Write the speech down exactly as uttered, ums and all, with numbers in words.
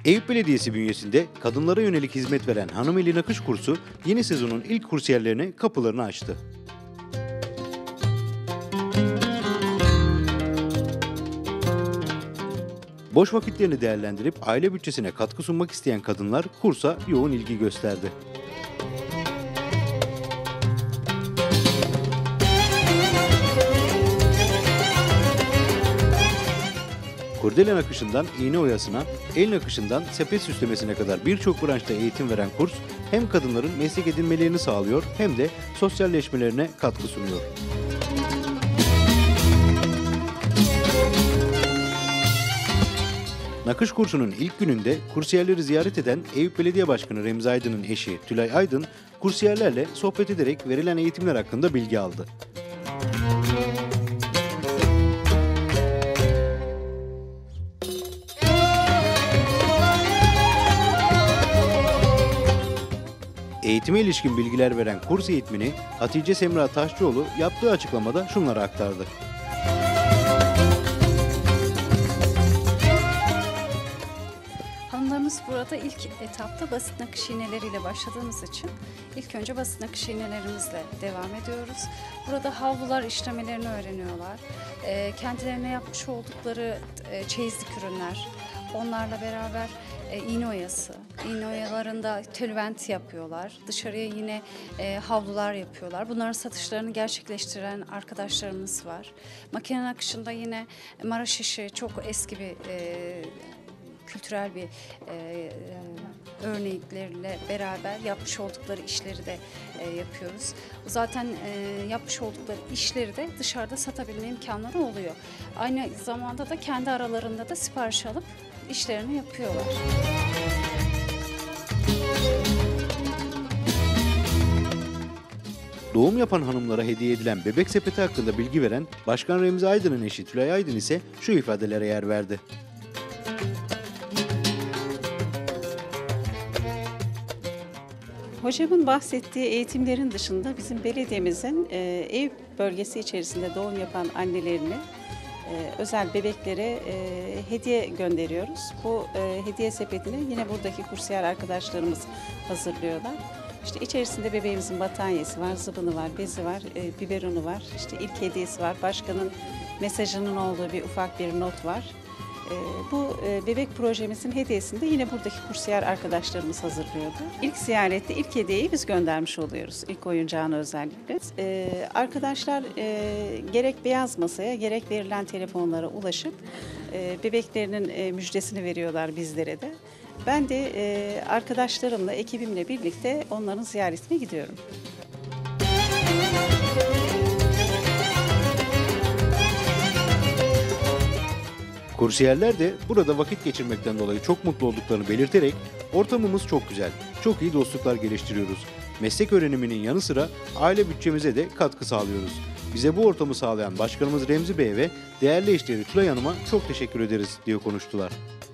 Eyüp Belediyesi bünyesinde kadınlara yönelik hizmet veren Hanım Eli Nakış kursu yeni sezonun ilk kursiyerlerine kapılarını açtı. Boş vakitlerini değerlendirip aile bütçesine katkı sunmak isteyen kadınlar kursa yoğun ilgi gösterdi. Kurdele nakışından iğne oyasına, el nakışından sepet süslemesine kadar birçok branşta eğitim veren kurs hem kadınların meslek edinmelerini sağlıyor hem de sosyalleşmelerine katkı sunuyor. Nakış kursunun ilk gününde kursiyerleri ziyaret eden Eyüp Belediye Başkanı Remzi Aydın'ın eşi Tülay Aydın, kursiyerlerle sohbet ederek verilen eğitimler hakkında bilgi aldı. Eğitime ilişkin bilgiler veren kurs eğitmeni Hatice Semra Taşçıoğlu yaptığı açıklamada şunları aktardı. Hanımlarımız burada ilk etapta basit nakış iğneleriyle başladığımız için ilk önce basit nakış iğnelerimizle devam ediyoruz. Burada havlular işlemelerini öğreniyorlar. Kendilerine yapmış oldukları çeyizlik ürünler, onlarla beraber e, iğne oyası, iğne oyalarında tülbent yapıyorlar. Dışarıya yine e, havlular yapıyorlar. Bunların satışlarını gerçekleştiren arkadaşlarımız var. Makine nakışında yine Maraş işi çok eski bir e, kültürel bir e, örneklerle beraber yapmış oldukları işleri de e, yapıyoruz. Zaten e, yapmış oldukları işleri de dışarıda satabilme imkanları oluyor. Aynı zamanda da kendi aralarında da sipariş alıp işlerini yapıyorlar. Doğum yapan hanımlara hediye edilen bebek sepeti hakkında bilgi veren Başkan Remzi Aydın'ın eşi Tülay Aydın ise şu ifadelere yer verdi. Hocamın bahsettiği eğitimlerin dışında bizim belediyemizin e, Eyüp bölgesi içerisinde doğum yapan annelerine, e, özel bebeklere e, hediye gönderiyoruz. Bu e, hediye sepetini yine buradaki kursiyer arkadaşlarımız hazırlıyorlar. İşte içerisinde bebeğimizin battaniyesi var, zıbını var, bezi var, e, biberonu var, işte ilk hediyesi var, başkanın mesajının olduğu bir ufak bir not var. Bu bebek projemizin hediyesini de yine buradaki kursiyer arkadaşlarımız hazırlıyordu. İlk ziyarette ilk hediyeyi biz göndermiş oluyoruz. İlk oyuncağını özellikle. Arkadaşlar gerek beyaz masaya gerek verilen telefonlara ulaşıp bebeklerinin müjdesini veriyorlar bizlere de. Ben de arkadaşlarımla, ekibimle birlikte onların ziyaretine gidiyorum. Kursiyerler de burada vakit geçirmekten dolayı çok mutlu olduklarını belirterek ortamımız çok güzel, çok iyi dostluklar geliştiriyoruz. Meslek öğreniminin yanı sıra aile bütçemize de katkı sağlıyoruz. Bize bu ortamı sağlayan Başkanımız Remzi Bey'e ve değerli eşleri Tülay Hanım'a çok teşekkür ederiz diye konuştular.